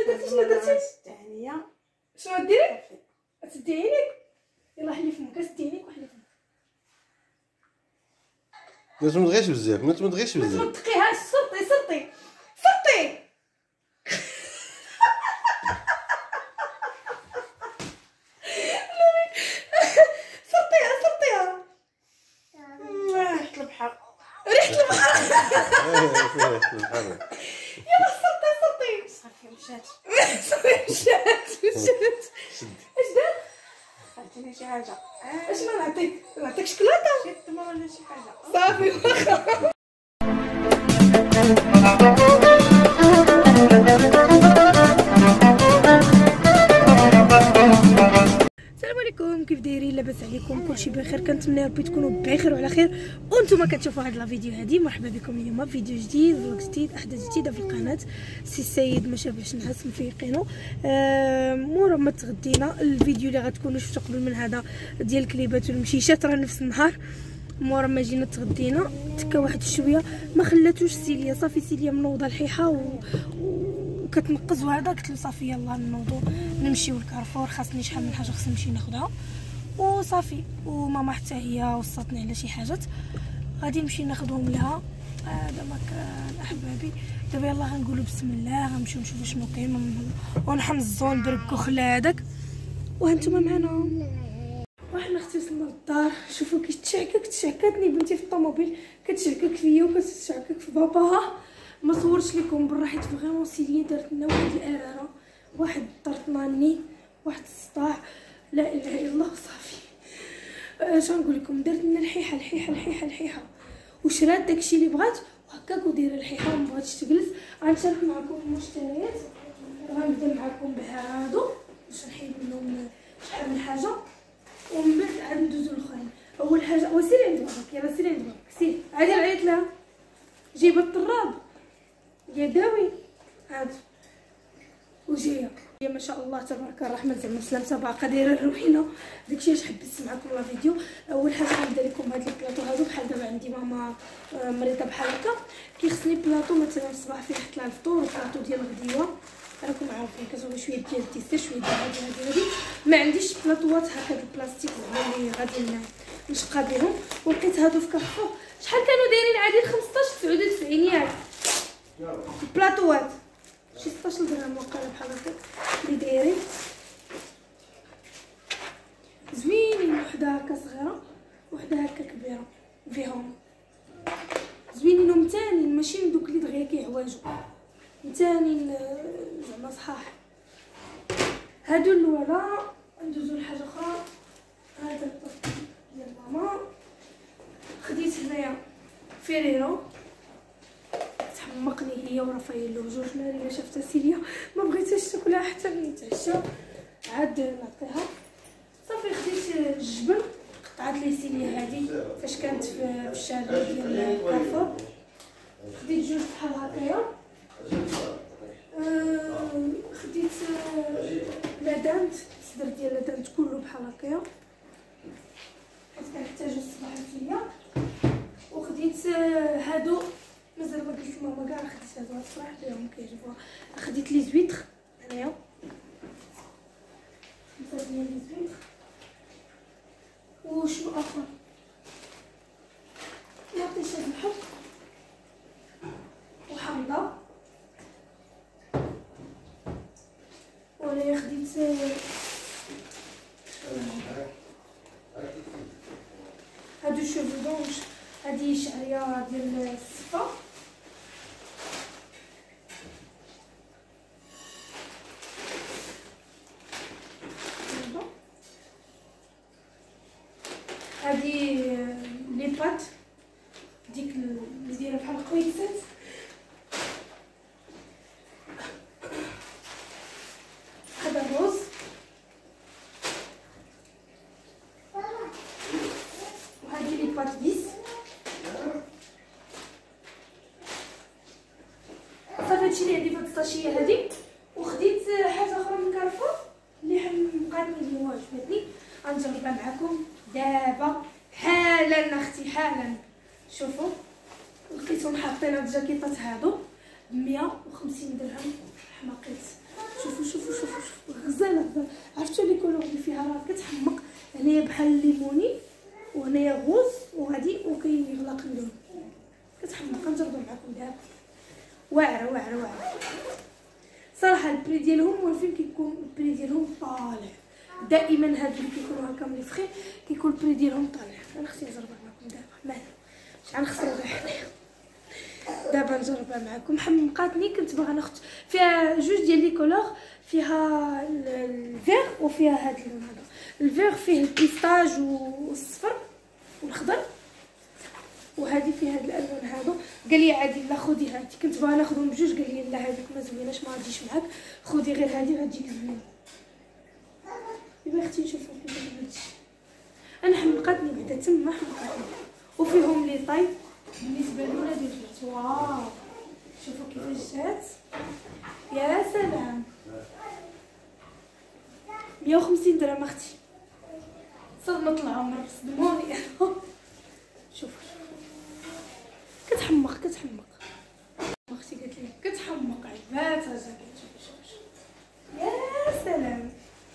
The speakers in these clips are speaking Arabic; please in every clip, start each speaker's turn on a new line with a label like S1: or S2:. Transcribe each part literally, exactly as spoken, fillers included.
S1: شنو درتي شنو درتي
S2: الثانيه
S1: شنو ديري تسدي عينيك يلاه حلي فمك سدي عينيك وحلي فمك
S3: ما تمضغيش بزاف ما تمضغيش
S1: ما
S3: بزاف
S1: تمطقيهاش سلطي سلطي سلطي سلطيها سلطيها
S2: ريحه البحر
S1: ريحة البحر
S3: البحر
S1: يلا سلطي سلطي
S2: صافي مشات
S1: صافي مشات مشات اش دار
S2: عطيني شي حاجه
S1: اش ما نعطيك نعطيك شكلاطه
S2: شي تمر ولا شي حاجه
S1: صافي واخا السلام عليكم، كيف دايرين؟ لاباس عليكم؟ كلشي بخير؟ كنتمنى ربي تكونوا بخير وعلى خير وانتم كتشوفوا هذا الفيديو هذه. مرحبا بكم اليوم في فيديو جديد، فلوق جديد، احداث جديده في القناه. سي السيد ما شافش نعاس مفيقينو. آه مورا ما تغدينا الفيديو اللي غتكونوا شفتوا قبل من هذا ديال الكليبات والمشيشات راه نفس النهار. مورا ما جينا تغدينا تكا واحد شويه ما خلاتوش سيليا، صافي سيليا منوضه الحيحه و... وكتنقز وهذا. قلت له صافي يلا نوضو نمشيو لكارفور، خاصني شحال من حاجه خصني نمشي ناخذها وصافي. وماما حتى هي وصاتني على شي حاجات غادي نمشي ناخذهم لها. هذا ما كان احبابي. دابا يلا غنقولوا بسم الله، غنمشيو نشوفوا شنو كاين ونحمزو نبركو خلا هذاك وهانتوما معنا. وحنا اختي وصلنا للدار. شوفوا كي تشعكك تشعكاتني بنتي في الطوموبيل، كتشعكك فيا وكتشعكك في باباها. ما صورتش لكم برا حيت فريمون سيليا دارت لنا واحد الاراره، واحد طرطناني، واحد الصداع، لا اله الا الله. صافي اش غنقول لكم، دارت لنا الحيحه الحيحه الحيحه الحيحه وشرات داكشي اللي بغات وهكاك ودايره الحيحه وما بغاتش تجلس. غنشارك معكم المشتريات، غنبدا معكم بهادو باش نحيد منهم شحال من حاجه ومن بعد عاد ندوزو الاخرين. اول حاجه وسيري عند باباك، يلا سيري عند باباك، سيري عادي نعيط لها جيب الطراب يا داوي هاد وجايه. هي ما شاء الله تبارك الرحمن زعما سلامتها باقا دايره الروينه. داكشي اش حبيت معكم لا فيديو. اول حاجه غنبدا لكم هاد البلاطو هادو. بحال دابا عندي ماما مريضه بحال هكا كيخصني بلاطو مثلا الصباح فيه حط لها الفطور وبلاطو ديال الغديوه. راكم عارفين كتبغي شويه ديال الديسير شويه ديال هادي هادي هادي. ما عنديش بلاطوات هكا البلاستيك زعما اللي غادي نشقى بهم، ولقيت هادو في كارفور. شحال كانوا دايرين عادي خمسطاش تسعود وتسعين ياك البلاطوات، شي ستاش درهم وقيلا بحال هكا اللي دايرين زوينين. وحده هكا صغيره وحده هكا كبيره فيهم زوينين ومتانين، ماشي من دوك اللي دغيا كيعواجو، متانين زعما صحاح. هادو الاولى. ندوزو لحاجه اخرى. هذا الطفل ديال ماما خديت هنايا فيريرو، تحمقني هي ورافايلو جوج ناريه. شافتها سيليا ما بغيتهاش تاكلها حتى نتعشى عاد نعطيها. صافي خديت الجبن، قطعت لي سيليا هادي فاش كانت في الشارع ديال كارفور. خديت جوج بحال هكايا. أه خديت لادانت، الصدر ديال لادانت كله بحال هكايا حيت كنحتاجو الصباح الفيا. وخديت هادو مازال ما قلت لماما كاع خديت هادو الصراحه اليوم كيعجبوها. خديت لي زويتر هنايا خمسه ديال لي زويتر. وشنو اخر مطيشه الحب وحامضه. وانايا خديت هادو شوفو دونج، هادي شعريه ديال الصفا. هادي لي بات ديك اللي دايره بحال القويسات. هذا الروز. وهادي لي بات بيس. صافي هادشي اللي عندي في هاد الساشيه هادي. وخديت حاجه اخرى من كارفور اللي بقاتني اليوم عجبتني غنجربها معكم دابا حالا اختي حالا. شوفوا لقيتهم حاطين هاد الجاكيطات هادو ب مية وخمسين درهم. حماقيت بحال الليموني وهنايا غوز وغادي وكيغلق اللون. كتحمق. نجربوا معكم دابا. واعره واعره واعره صراحه. البري ديالهم واقفين كيكون البري ديالهم طالع دائما. هاد اللي كيكونوا هكا ملي فخي كيكون البري ديالهم طالع. انا خصني نجربها معكم دابا. مال شحال نخسروا غير حنايا. دابا نجربها معكم. حمقاتني. كنت باغا ناخذ فيها جوج ديال لي كولور. فيها الفيغ وفيها هاد اللون هذا. الفيغ فيه البيستاج والصفر والخضر، وهذه فيها هاد الالوان هادو. قال لي عادي لا خذي هادي. كنت باغا ناخذهم بجوج. قال لي لا هذيك ما زويناش ما غاديش معاك، خذي غير هادي غتجيك زوينه. دابا اختي نشوفوا كيف هادشي. انا حمقاتني بعدا تما حمقاتني. وفيهم لي طاي بالنسبه لنا ديال الجات. واو شوفوا كيفاش جات. يا سلام. مية وخمسين درهم اختي. صدمه العمر صدموني. شوفوا كتحمق كتحمق. اختي قالت لي كتحمق عجباتها جاكيت. شوفوا شوفوا يا سلام.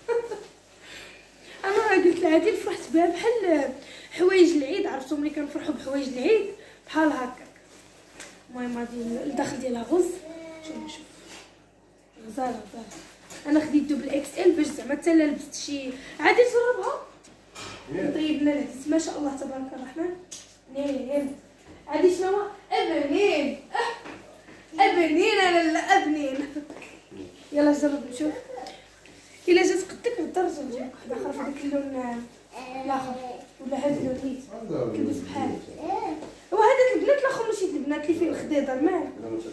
S1: انا قلت لها هادي فرحت بها بحال حوايج العيد. عرفتوا ملي كنفرحوا بحوايج العيد بحال هكا. المهم هادي الداخل ديالها غوز. شوفوا شوف غزاله غزاله. انا خديت دوبل اكس ال باش زعما حتى لا لبست شي عادي تجربها. طيب لنا العدس ما شاء الله تبارك الرحمن. نين عادي شنو هو ابنين. ابنين انا لا ابنين. يلا جرب نشوف. الا جات قدك بالدرجه نجيب واحده اخرى في داك اللون الاخر ولا هذا اللون نيت كلبس بحال. وهذا البنات الاخر ماشي البنات اللي فيه الخضيضه مال.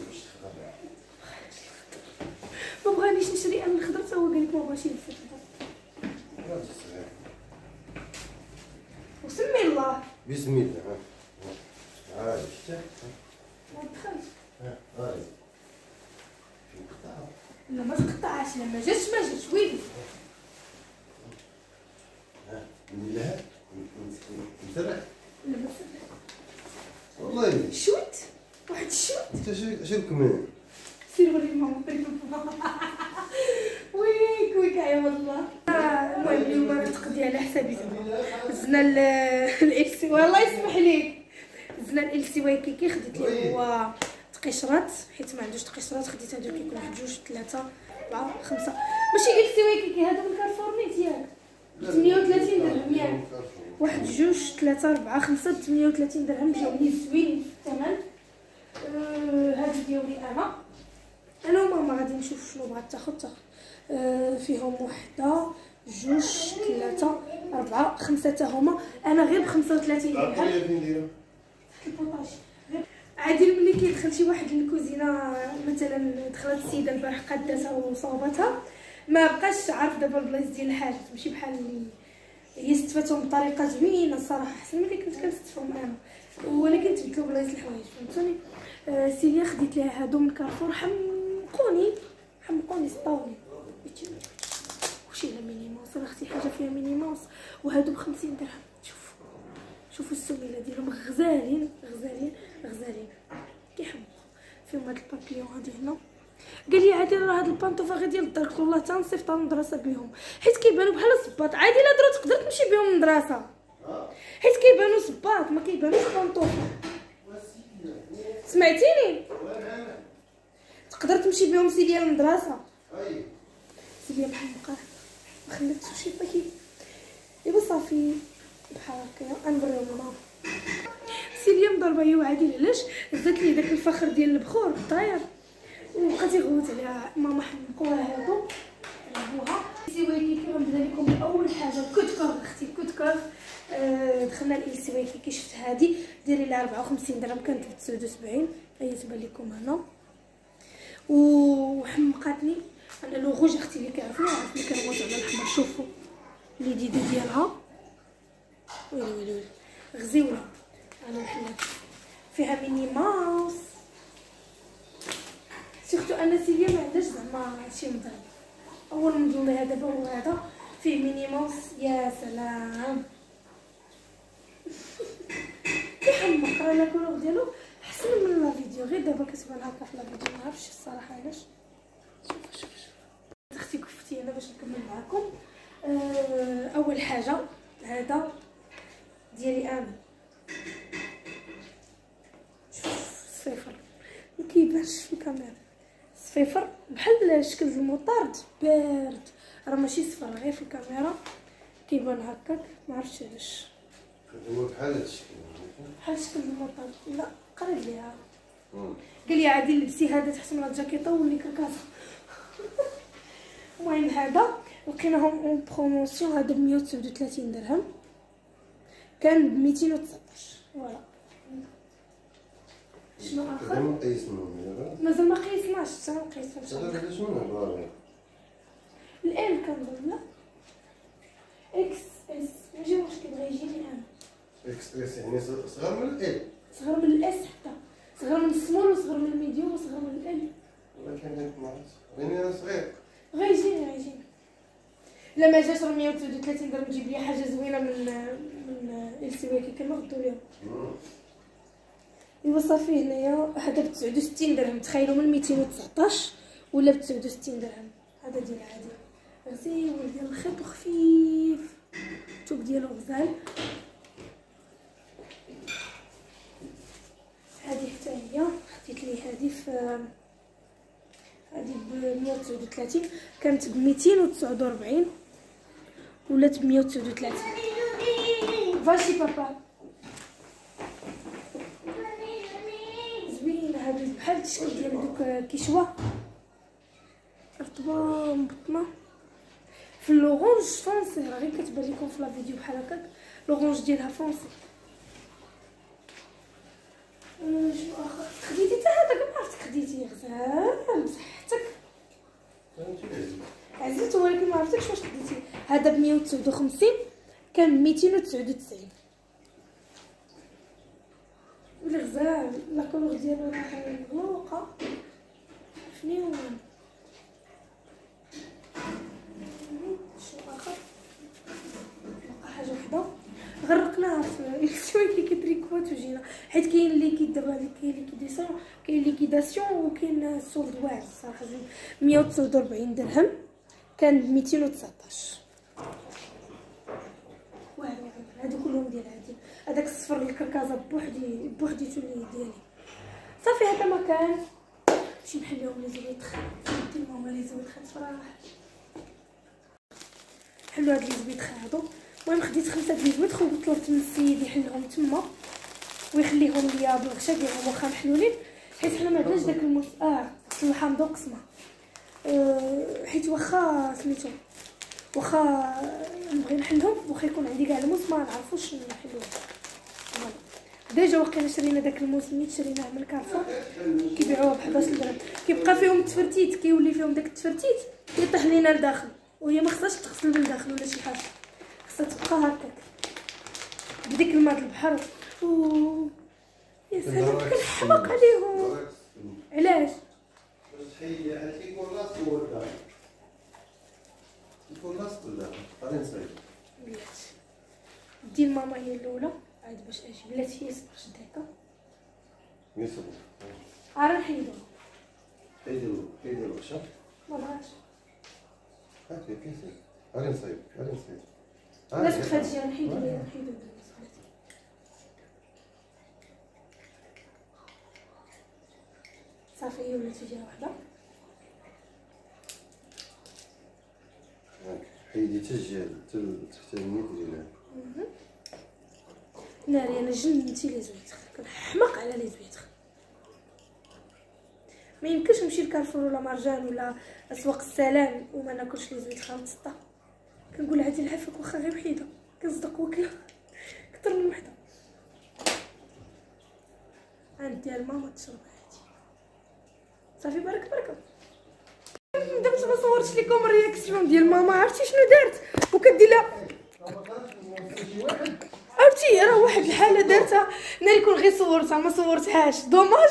S1: ما بغانيش نشري انا الخضر حتى هو قال لك ما بغاش يلبس الخضر. وسمي الله.
S3: بسم الله. هاي شتي
S1: ما دخلش.
S3: هاي
S1: لا ما تقطعش. لا ما جاتش ما جاتش ويلي.
S3: ها لا مسرح.
S1: لا ما سمعت.
S3: والله
S1: شوت واحد الشوت.
S3: انت شو شو كمان
S1: سير وري ماما وري ماما. ويك ويك يا والله. المهم اليوم غتقضي على حسابي زعما. زنا ال سي والله يسمح ليك. زنا ال سي واي كيكي خديت ليه هو تقشرات حيت ما عندوش تقشرات. خديت هادو كيكون واحد جوج ثلاثه أربعة خمسة. ماشي ال سي واي كيكي هادو من كارفور نيت ياك ثمانية وثلاثين درهم ياك. واحد جوج ثلاثة أربعة خمسة ثمانية وثلاثين درهم. جاوني زوين في الثمن. أه هادي ديالي انا. انا وماما غادي نشوف شنو بغات تاخذ تاخذ. أه فيهم وحده جوج ثلاثة أربعة خمسة حتى هما. انا غير ب خمسة وثلاثين درهم. البوطاج عادي ملي كيدخل شي واحد للكوزينه مثلا دخلت السيده البارح قادتها وصوبتها ما بقاش عارف دابا البلايص ديال الحاجات. ماشي بحال اللي هي استفاتهم بطريقه زوينه الصراحه احسن ملي كنت كنستفهم انا. ولكن تبدلوا بلايص الحوايج فهمتوني. آه سيليا خديت ليها هادو من كارفور. حمقوني حمقوني سطاوني. وشي لا ميني ماوس. انا اختي حاجه فيها ميني ماوس وهادو ب خمسين درهم. شوفوا شوفوا السميله ديالهم غزالين غزالين غزالين كيحمقوا. فيهم هاد البابيون هادي هنا. قال لي عادي راه هاد البانطوفا غير ديال الدار. قلت له والله تنصيفط للمدرسه بهم حيت كيبانوا بحال الصباط. عادي لا درت تقدر تمشي بهم للمدرسه حيت كيبانوا صباط ما كيبانوش بانطوفا. سمعتيني تقدر تمشي بهم سيديا للمدرسه. سيديا بحال مقاه ما خلاتش شي باكي. ايوا صافي بحال هكا غنوريهم لماما. سيديا مضربه هي وعادي. علاش زدت لي داك الفخر ديال البخور الطاير وبقات يغوت عليها. ماما حمقوها هادو ربوها. سيواي كيكي غنبدا لكم باول حاجه كود كور اختي كود كور. آه دخلنا لإل سيواي كيكي. شفت هادي ديري لها أربعة وخمسين درهم كانت ب تسعة وسبعين. هي تبان لكم هنا وحمقاتني. انا لو غوج اختي اللي كيعرفني عرفني كنغوت على الاحمر. شوفوا لي ديدو ديالها ويلي ويلي ويلي غزيوله. انا محلات فيها ميني ماوس. سيرتو انا سيليا ما عندهاش زعما شي مضرب. اول موديل هذا دابا هو هذا فيه ميني ماوس. يا سلام كيحمق. راه الكولور ديالو احسن من لا فيديو. غير دابا كتبان هكا في لا فيديو ما عرفتش الصراحه علاش. شوفوا شوفوا اختي كفتي انا باش نكمل معكم. أه اول حاجه هذا ديالي انا صفر ما كيبانش في الكاميرا صفر بحال شكل المطارد بارد راه ماشي صفر غير في الكاميرا كيبان هكاك ما عرفتش علاش
S3: هو بحال هاد الشكل
S1: بحال شكل المطارد لا قريب ليها قال لي عادي لبسي هذا تحت من الجاكيطه ولي كركاسه المهم هذا لقيناهم اون بروموسيون هذا ب مية وتسعة وثلاثين درهم كان ب ميتين وتسعطاش فوالا شنو اخر
S3: هذا ما قيس منهم
S1: مازال ما قيسناش حتى نقيسو ان شاء الله
S3: هذا شنو هذا
S1: الان كنظن لا اكس اس ماشي مشكل بغا يجيني انا
S3: اكس اس يعني صغر من ال
S1: صغر من الاس حتى صغر من السمول وصغر من الميديوم وصغر من ال
S3: ولكن ما عرفتش يعني انا صغير
S1: غيجيني غيجيني لا ما جاش راه مية وتسعة وثلاثين درهم تجيب لي حاجه زوينه من من السواكي كما ردوا ليهم ايوا صافي هنايا هذا ب تسعة وستين درهم تخيلوا من ميتين وتسعطاش ولا ب تسعة وستين درهم هذا ديال عادي غزير ديال الخيط خفيف الثوب ديالو غزال هذه حتى هي خديت لي هذه في هذه ب مية وتسعة وثلاثين كانت ب ميتين وتسعة وأربعين ولات ب مية وتسعة وثلاثين فاشي بابا زوين هذه بحال الشكل ديال دوك كيشوا رطبه مبطنه في اللورونج فونسي راه غير كتبان لكم في لا فيديو بحال هكاك لورونج ديالها فونسي شنو اخر خديتي حتى هذاك ما عرفتك خديتي غزال بصحتك عزيز ولكن ما عرفتكش واش خديتي هذا ب مية وتسعة وخمسين كان ب ميتين وتسعة وتسعين ولا غزال لا كولور ديالو راه مغلوقه فنيون شنو اخر بقى حاجه وحده غرقناها في شويه كي كتريكوات وجينا حيت كاين اللي كيدابا كاين ليكيداسيون كاين ليكيداسيون وكاين سولد واعر الصراحه زوين مية وتسعة وأربعين درهم كان ب ميتين وتسعطاش واعر واعر هادو كلهم ديال عادي هذاك الصفر الكركازه بوحدي بوحديتو اللي ديالي صافي هذا ما كان نمشي نحل لهم لي زويتخ ندي لماما لي زويتخ صراحه حلو هاد لي زويتخ هادو المهم خديت خمسه د لي زويتخ وطلبت من السيد يحلهم تما ويخليهم ليا بالغشا ديالهم واخا محلولين حيت حنا ما عندناش داك المس اه صلحها مدوقسمه أه حيت واخا سميتو واخا نبغي نحلهم واخا يكون عندي كاع الموس ما نعرفوش نحلوهم فوالا ديجا واقيلا شرينا داك الموس نيت شريناه من كارفور كيبيعوه ب حداش درهم كيبقى فيهم التفرتيت كيولي فيهم داك التفرتيت يطيح لينا لداخل وهي ما خصهاش تغسل من الداخل ولا شي حاجه خصها تبقى هكاك بديك الماء البحر و يا سلام كنحماق عليهم علاش
S3: تحيي حيت كيكون لاصق هو الدار كيكون لاصق ولا غادي نصايب
S1: بلاتي دي ماما هي الاولى عاد باش اجي بلاتي هي صبر شد هكا
S3: يوسف
S1: عا نحيدوها
S3: حيدو حيدو الغشا
S1: ما بغاش
S3: هاكي كيسير غادي نصايب غادي نصايب
S1: لازم هادشي نحيدو ليها نحيدو صافي هي ولات في جهه وحده
S3: حيدي حتى الجهه حتى تحت النيت ديالها
S1: ناري انا جننتي لي زويتخ كنحماق على لي زويتخ ما يمكنش نمشي لكارفور ولا مرجان ولا اسواق السلام وما ناكلش لي زويتخ متسطه كنقول عادي العافاك واخا غير وحيده كنصدق واكله اكثر من وحده عندي الماما تشرب عادي صافي بارك بارك دابا ما صورتش لكم الرياكسيون ديال ماما عرفتي شنو دارت وكدير لها عرفتي راه واحد الحاله دارتها ناري كون غير صورتها ما صورتهاش دوماج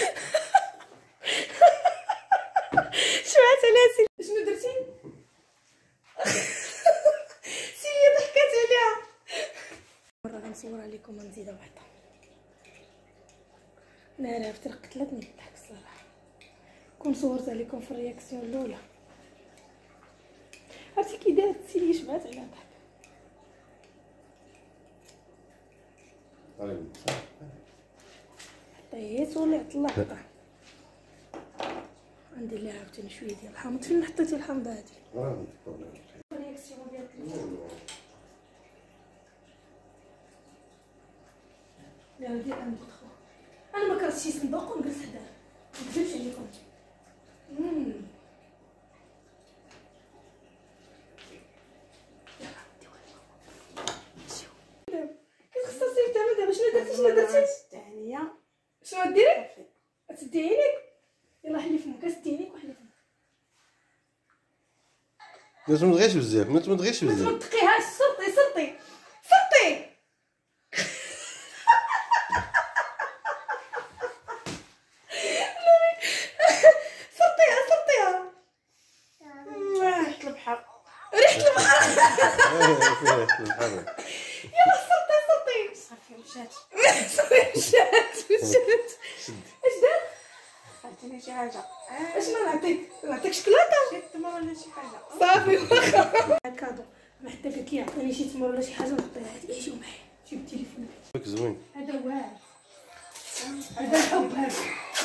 S1: شوعت عليها سي شنو درتي سيليا ضحكات عليها مره غنصورها لكم نزيدها وحده ناري عرفتي راه قتلتني بالضحك الصراحه كون صورتها لكم في الرياكسيون الاولى عرفتي كي دارت سيليا شبعات عليها ضحك
S3: هاني صافي.
S1: حطيت ولا طلع حطه. ندير ليها عاوتاني شويه ديال الحامض. فين حطيتي الحامض هادي؟
S3: راه عندك بروبليم.
S1: رياكسيون ديال التلفزيون. لا ندير عندي خو. انا ما كرهتش شي صندوق ونجلس حداه. ما نكذبش عليكم. امم كتخصصي دابا دابا شنو درتي شنو درتي؟
S2: الثانيه
S1: شنو ديري؟ تسدي عينيك. يلاه حلي فمك سدي عينيك وحلي فمك.
S3: ما تمضغيش بزاف ما تمضغيش
S1: ما
S3: بزاف.
S1: تمطقيهاش. سلطي سلطي سلطي. سلطيها سلطيها.
S2: ريحه البحر.
S1: ريحة البحر.
S3: الحر.
S1: يلا سلطي سلطي.
S2: صافي مشات.
S1: مشات مشات. اش دار؟
S2: عطيني شي حاجه.
S1: اشنو نعطيك؟ نعطيك شكلاطه؟
S2: شي تمر ولا شي حاجه.
S1: صافي واخا. كادو. ما حتى قالت لي عطيني شي تمر ولا شي حاجه نعطيها. هادي اجيو معايا. جيب التليفون.
S3: راك زوين.
S1: هذا واعر. هذا الحب هذا.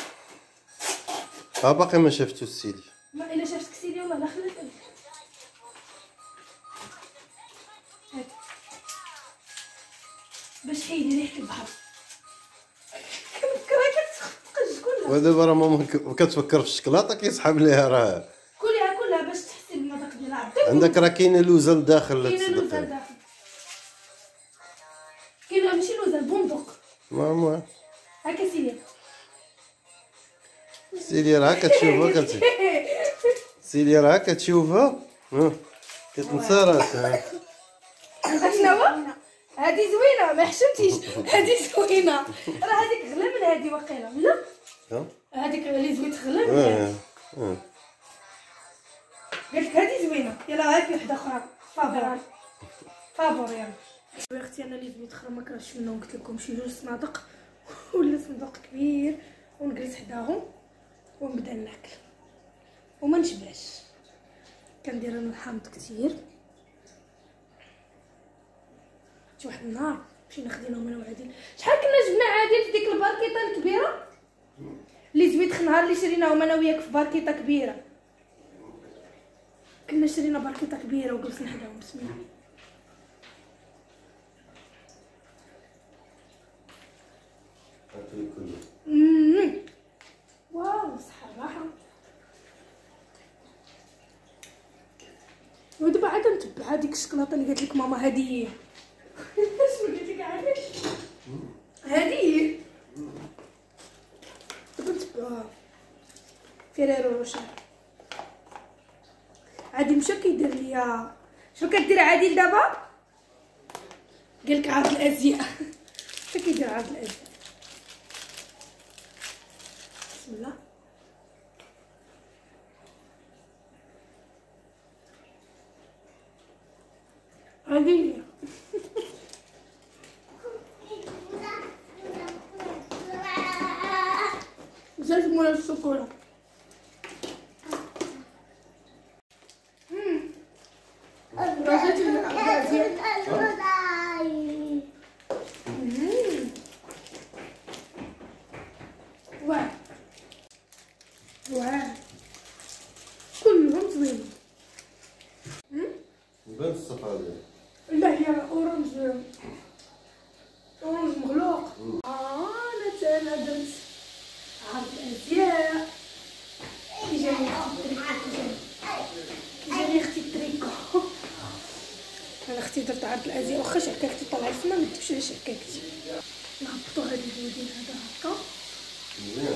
S3: ها باقي ما شفتو السيدي.
S1: ما الا شافتك سيدي والله لا خلات عليك. هاك. باش حيدي ريحة البحر. كنفكرها كتقج كلها.
S3: ودابا راه ماما كتفكر في الشكلاطه كيسحب ليها راه.
S1: كلها كلها باش تحسي بالمذاق ديالها. عطيك.
S3: عندك راه كاينه لوزه لداخل لا
S1: كاينه لوزه
S3: تصدق.
S1: لداخل. كاينه ماشي لوزه بندق.
S3: ما
S1: هاكا سيدي.
S3: سيدي راه كتشوفها كت سيدي راه كتشوفها ها كتنسى راسها.
S1: شنو هو؟ هادي زوينه ما حشمتيش. هادي زوينه. راه هذيك غلا من هادي واقيلا لا.
S3: ها
S1: هذيك اللي زويت غلا من
S3: اه
S1: هادي.
S3: اه
S1: قالت لك هادي زوينه. يلا هاكي وحده اخرى. فابور فابور يلا. يا اختي انا اللي بغيت اخرى ما كرهتش منهم. قلت لكم شي جوج صنادق ولا صندوق كبير ونجلس حداهم ونبدا ناكل وما نشبعش. كندير انا الحامض كثير. شي واحد النهار مشينا خديناهم انا وعادل. شحال كنا جبنا عادل في ديك الباركيطه الكبيره اللي زويت نهار اللي شريناهم انا وياك في باركيطه كبيره. كنا شرينا باركيطه كبيره وجلسنا حداهم. بسم الله. امم واو صراحه. ودابا عاد نتبع هذيك الشكلاطه اللي قالت لك ماما هذه. شنو قالت لك عادل؟ هذه دابا نتبعوها. فيريرو روشار. عادل مشى كيدير ليا. شنو كدير عادل دابا؟ قالك عرض الازياء. مشى كيدير عرض الازياء. بسم الله. هذه بزاف مولا الشوكولا. راجعتي من الأزياء. واه واه كلهم زوينين.
S3: بان الصفا ديالها.
S1: لا هي اورانج اورانج مغلوق. اه انا تا انا درت عرض الازياء. كي جاني اختي التريكو. كي جاني اختي التريكو. انا اختي درت عرض الازياء واخا شعكاكتي طلعت فما ما ندوش على شعكاكتي. نهبطو هاد البودين هذا هكا
S3: مزيان.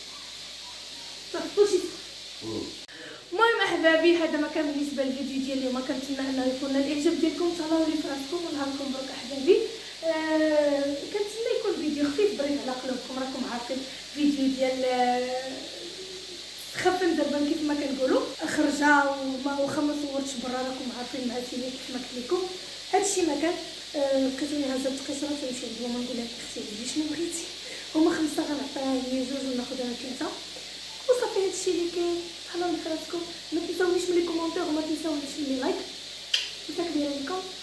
S1: صافي شي. المهم احبابي هذا ما كان بالنسبه للفيديو ديال اليوم. كنتمنى انه يكون الاعجاب ديالكم. تهلاو لي فراسكم ونهاركم مبروك احبابي. آه كنتمنى يكون فيديو خفيف ظريف على قلوبكم. راكم عارفين فيديو ديال آه خفن دربان كيف ما كنقولوا خرجه وما واخا ما صورتش برا. راكم عارفين مع سيدي كيف ما قلت لكم هادشي ما كان. آه لقيتوني هازه القشره تمشي عند ماما نقول لها اختي عندي شنو بغيتي. هما خمسه غنعطيها هي جوج وناخذ انا ثلاثه وصافي. هادشي اللي كاين. تهلاو لي فراسكم. ما تنساونيش من لي كومونتير وما تنساونيش من لي لايك. مساك دايره لكم.